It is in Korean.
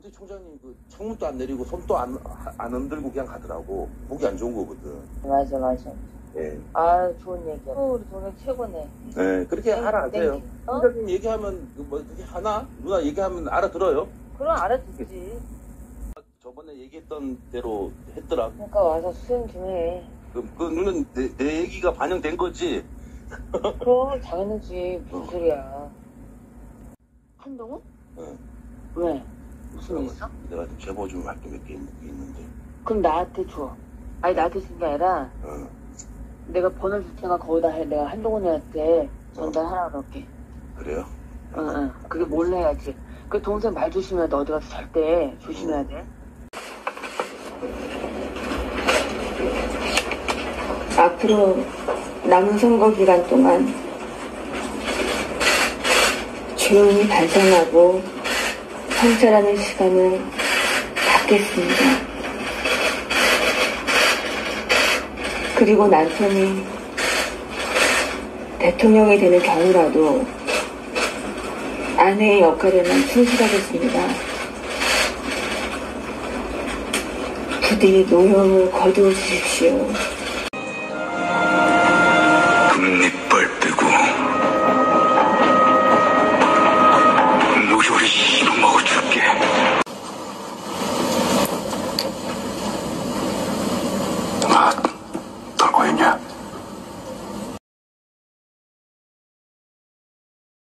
총장님 그 창문도 안 내리고 손도 안 흔들고 그냥 가더라고. 보기 안 좋은 거거든. 맞아, 맞아. 예. 아, 좋은 얘기야. 우리 동네 최고네. 네, 그렇게 알아하세요. 어? 총장님 얘기하면 뭐 그게 하나? 누나 얘기하면 알아들어요. 그럼 알아듣지. 저번에 얘기했던 대로 했더라. 그러니까 와서 수행 좀 해. 그 누는 내 얘기가 반영된 거지. 그럼 당연하지. 무슨 소리야. 한동훈? 응. 왜? 무슨 일 있어? 내가 좀 제보 좀 할 게 몇 개 있는데. 그럼 나한테 줘. 아니, 나한테 준 게 아니라 응. 내가 번호 줄 테니까 거기다 해. 내가 한동훈이한테 전달하라 그럴게. 그래요? 응, 응. 그게 몰래 해야지. 그 동생 말 조심해야 돼. 어디 가서 절대 조심해야 돼. 앞으로 남은 선거 기간 동안 조용히 반성하고 성찰하는 시간을 갖겠습니다. 그리고 남편이 대통령이 되는 경우라도 아내의 역할에만 충실하겠습니다. 부디 노여움을 거두어 주십시오.